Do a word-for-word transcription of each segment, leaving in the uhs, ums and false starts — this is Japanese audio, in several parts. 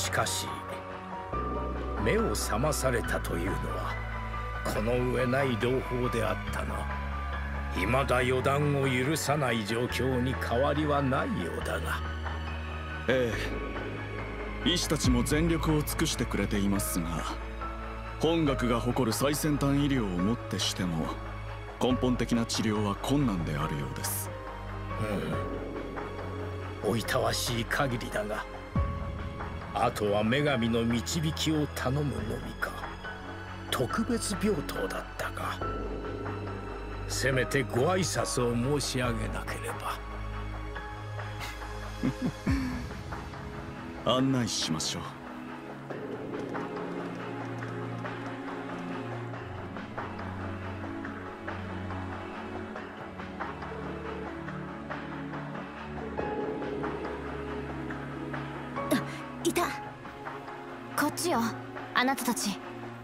しかし目を覚まされたというのはこの上ない朗報であったな。未だ予断を許さない状況に変わりはないようだが。 ええ、医師たちも全力を尽くしてくれていますが、本学が誇る最先端医療をもってしても根本的な治療は困難であるようです。 うん、おいたわしい限りだが、あとは女神の導きを頼むのみか。特別病棟だったか。せめてご挨拶を申し上げなければ案内しましょう。 いた。こっちよ、あなたたち。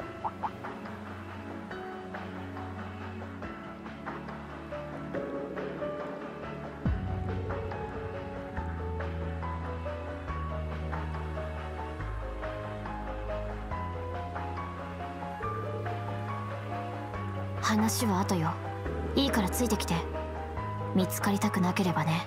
話は後よ。いいからついてきて。見つかりたくなければね。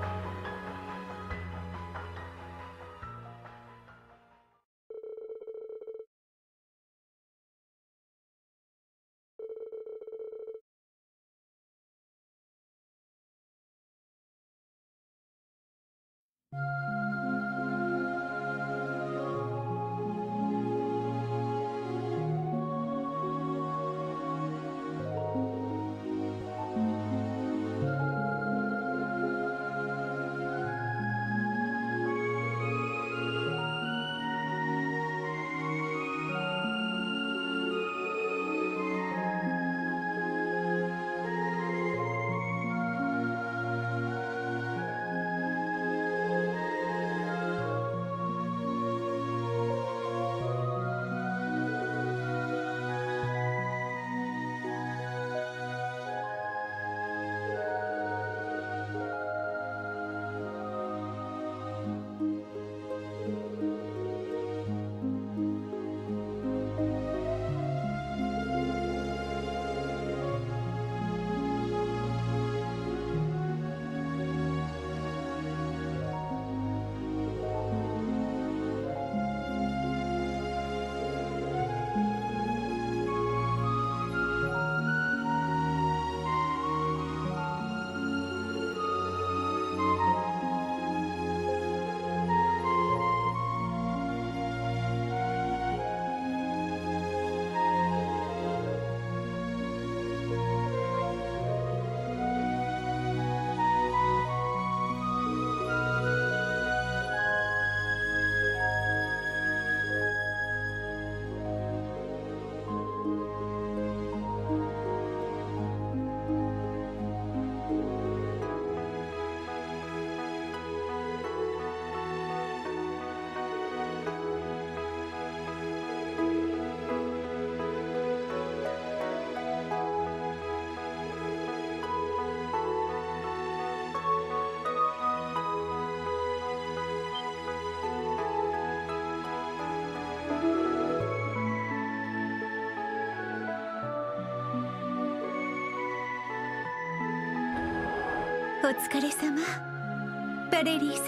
お疲れ様、バレリーさん。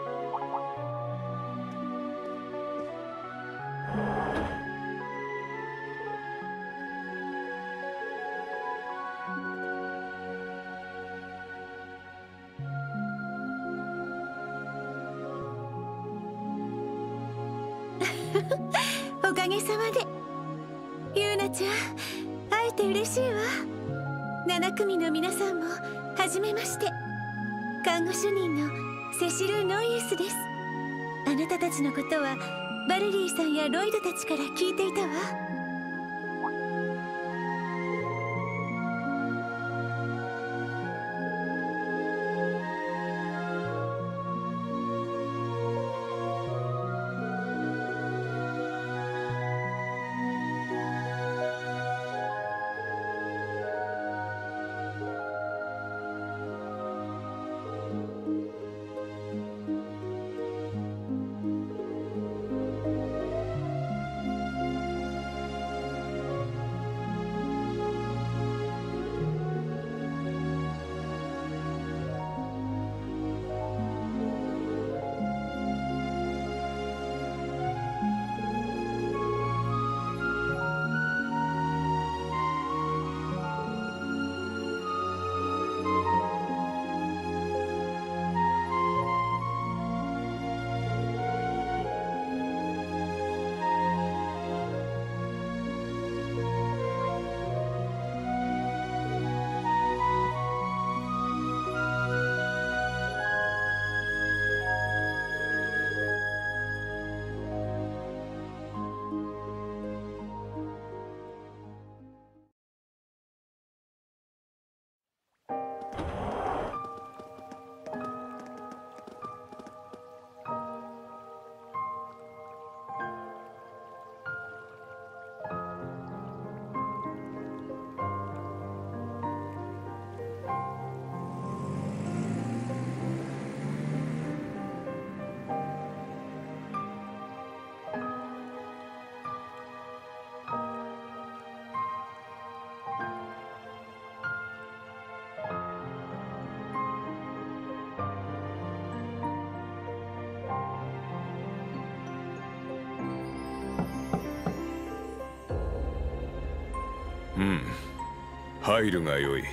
おかげさまで。ユーナちゃん、会えて嬉しいわ。なな組の皆さんもはじめまして。看護主任のセシル・ノイエスです。あなたたちのことはバレリーさんやロイドたちから聞いていたわ。 入るがよい。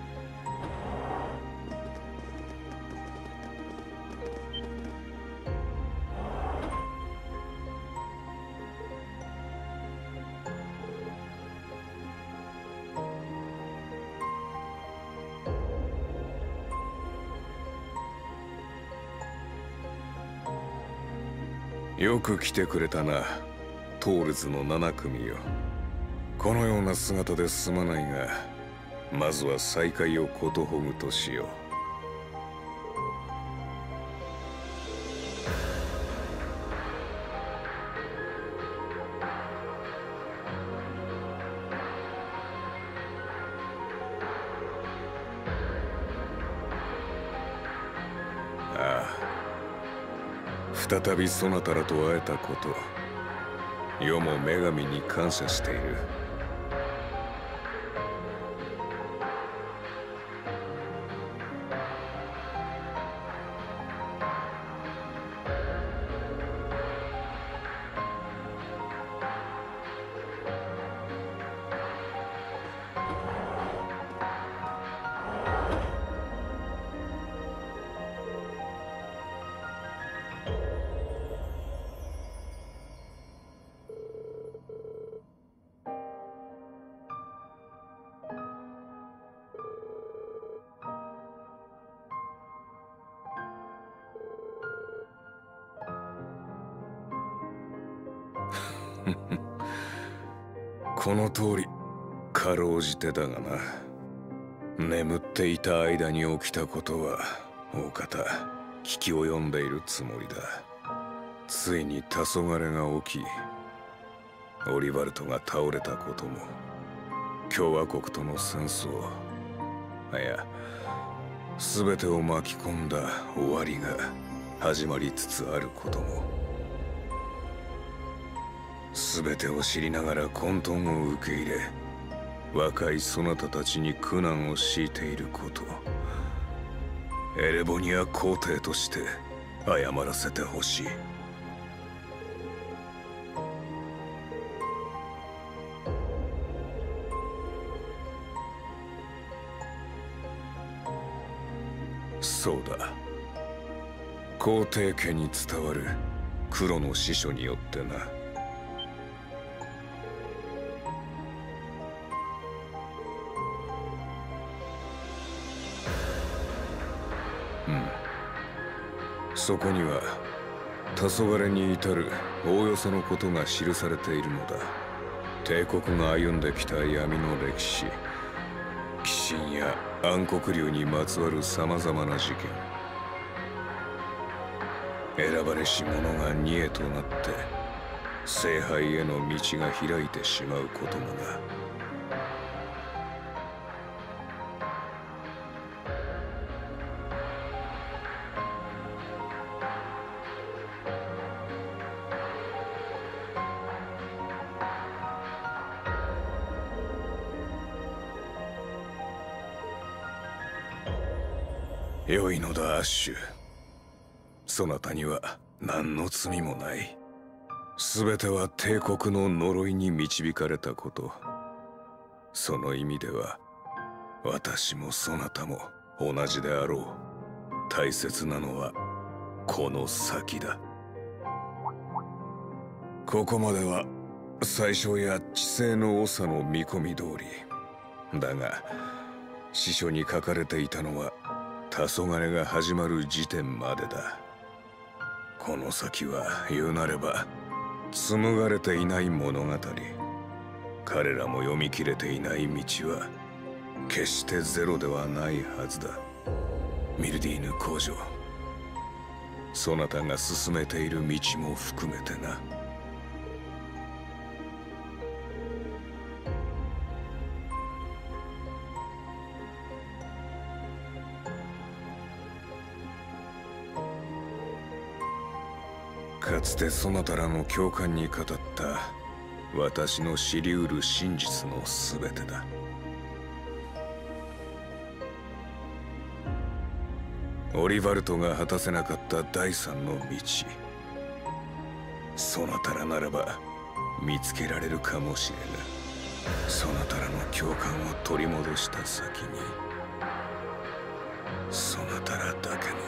よく来てくれたな、トールズの七組よ。このような姿ですまないが、まずは再会をことほぐとしよう。再びそなたらと会えたこと、世も女神に感謝している。この通り、かろうじてだがな。眠っていた間に起きたことは大方聞き及んでいるつもりだ。ついに黄昏が起き、オリバルトが倒れたことも、共和国との戦争、いや全てを巻き込んだ終わりが始まりつつあることも、全てを知りながら混沌を受け入れ、若いそなたたちに苦難を強いていること、エレボニア皇帝として謝らせてほしい。そうだ、皇帝家に伝わる黒の使者によってな。そこには黄昏に至るおおよそのことが記されているのだ。帝国が歩んできた闇の歴史、鬼神や暗黒竜にまつわるさまざまな事件、選ばれし者が二へとなって聖杯への道が開いてしまうこともな。良いのだアッシュ。そなたには何の罪もない。全ては帝国の呪いに導かれたこと。その意味では私もそなたも同じであろう。大切なのはこの先だ。ここまでは宰相や知性の長の見込み通りだが、司書に書かれていたのは黄昏が始まる時点までだ。この先は言うなれば紡がれていない物語。彼らも読み切れていない道は決してゼロではないはずだ。ミルディーヌ公女、そなたが進めている道も含めてな。かつてそなたらの教官に語った私の知り得る真実のすべてだ。オリバルトが果たせなかった第三の道、そなたらならば見つけられるかもしれぬ。 そなたらの共感を取り戻した先に、そなたらだけの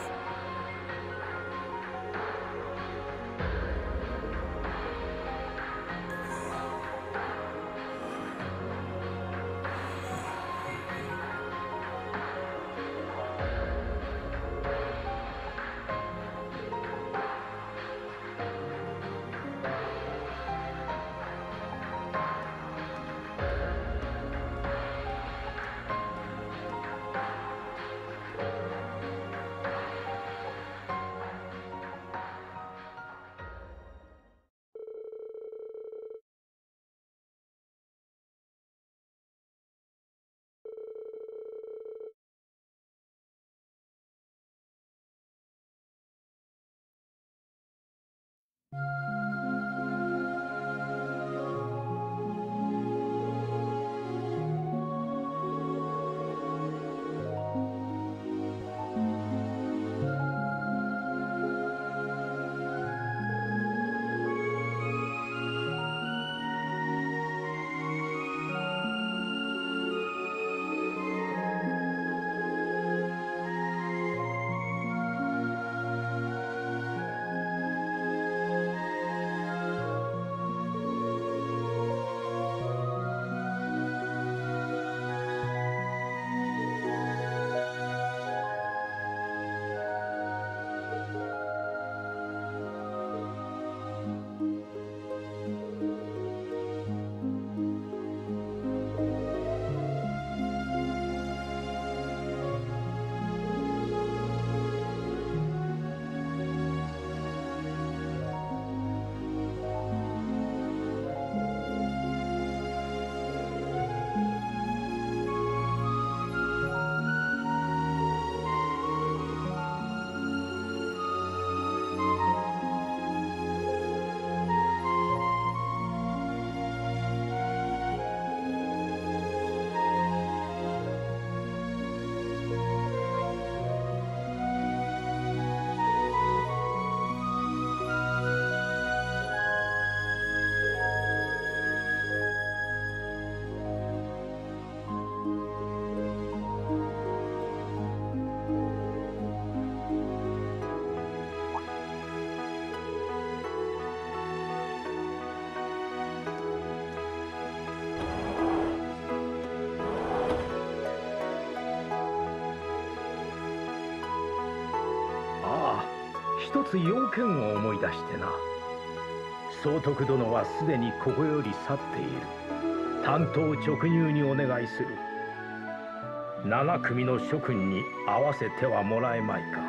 一つ要件を思い出してな。総督殿はすでにここより去っている。担当直入にお願いする。七組の諸君に合わせてはもらえまいか。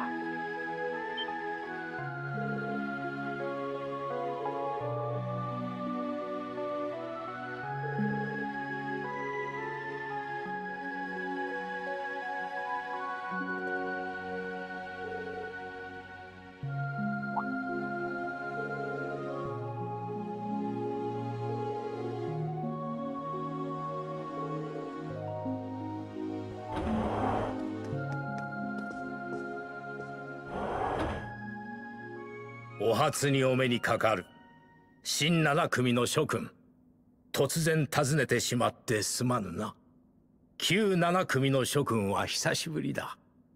お初にお目にかかる。新七組の諸君、突然訪ねてしまってすまぬな。旧七組の諸君は久しぶりだ。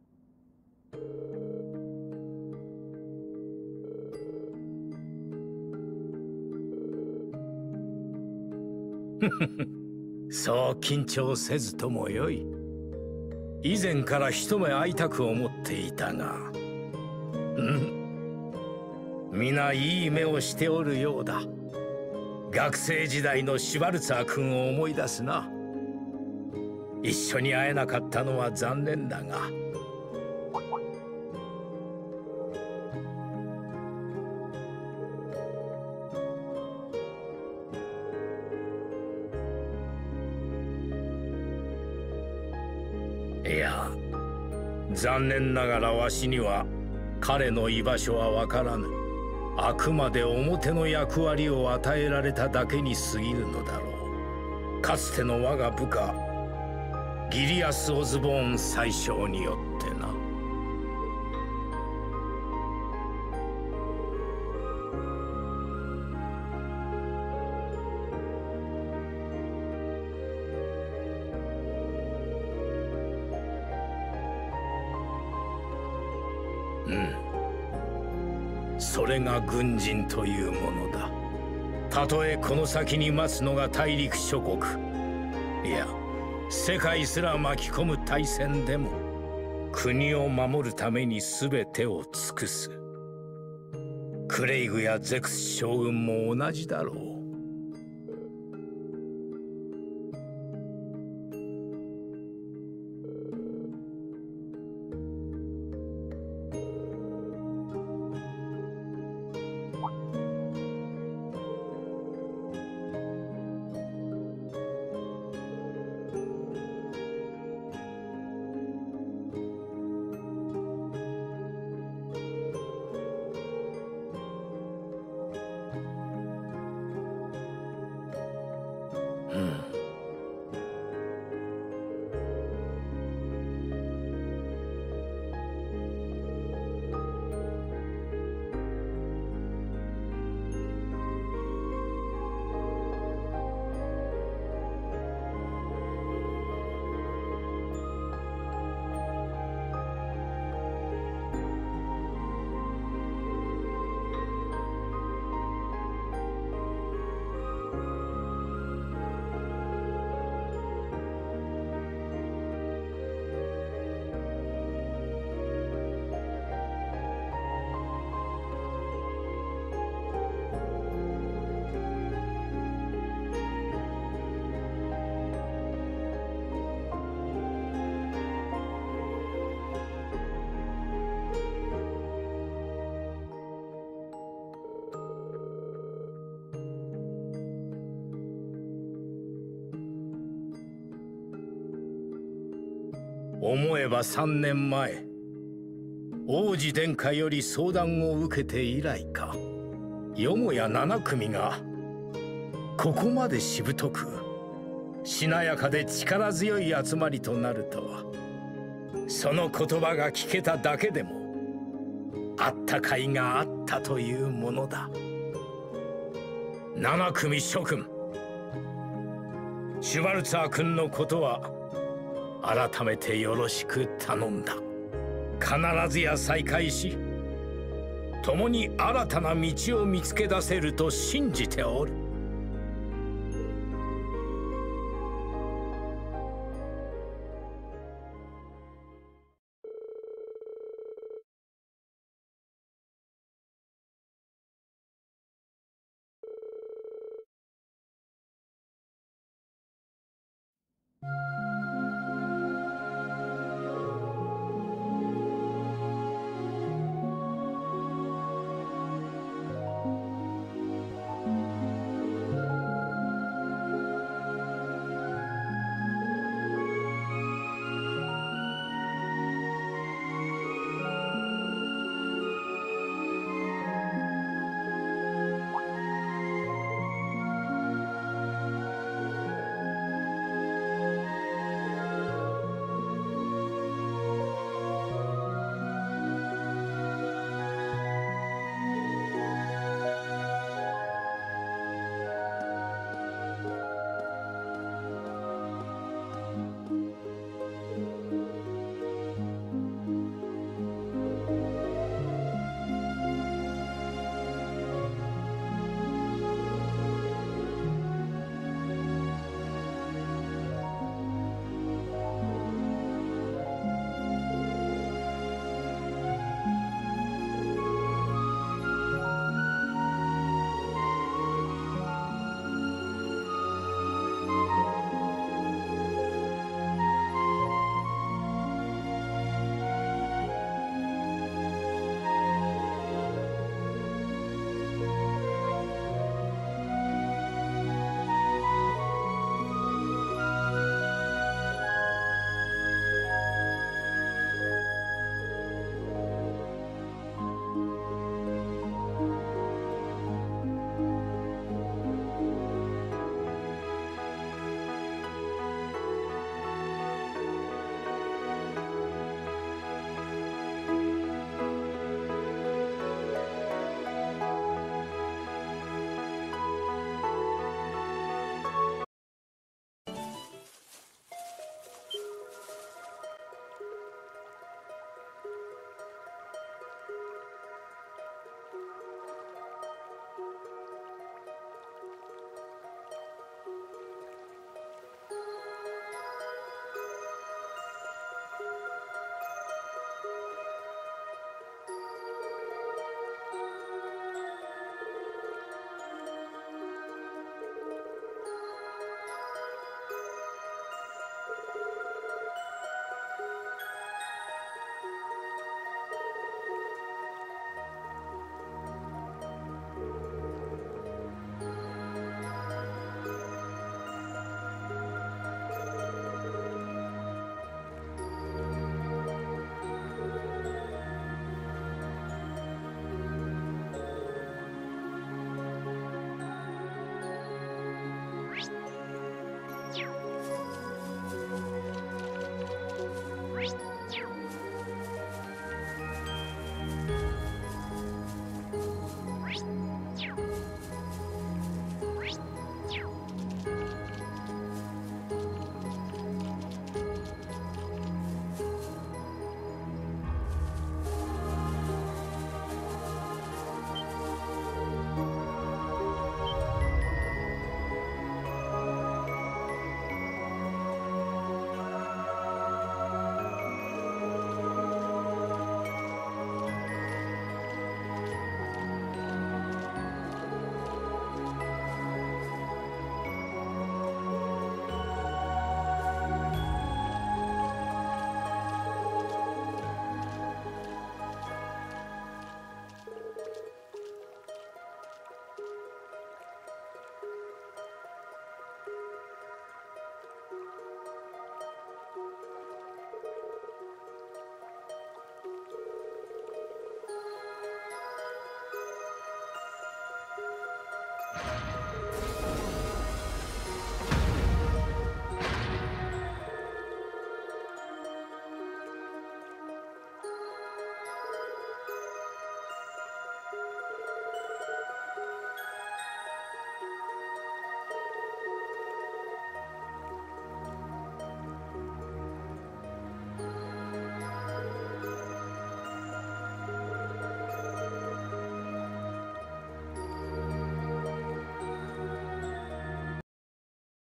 そう緊張せずともよい。以前から一目会いたく思っていたが、うん。皆いい目をしておるようだ。学生時代のシュバルツァー君を思い出すな。一緒に会えなかったのは残念だが。いや、残念ながらわしには彼の居場所はわからぬ。あくまで表の役割を与えられただけに過ぎるのだろう。かつての我が部下ギリアス・オズボーン宰相によってな。 うん。それが軍人というものだ。たとえこの先に待つのが大陸諸国、いや世界すら巻き込む大戦でも、国を守るために全てを尽くす。クレイグやゼクス将軍も同じだろう。思えば三年前、王子殿下より相談を受けて以来か、よもや七組がここまでしぶとくしなやかで力強い集まりとなるとは。その言葉が聞けただけでもあったかいがあったというものだ。七組諸君、シュバルツァー君のことは改めてよろしく頼んだ。必ずや再会し、共に新たな道を見つけ出せると信じておる。